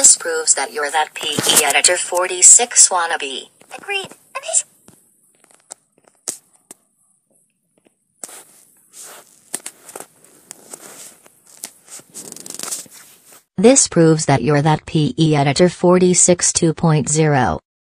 This proves that you're that PE editor 46 wannabe. Agreed. This proves that you're that PE editor 46 2.0.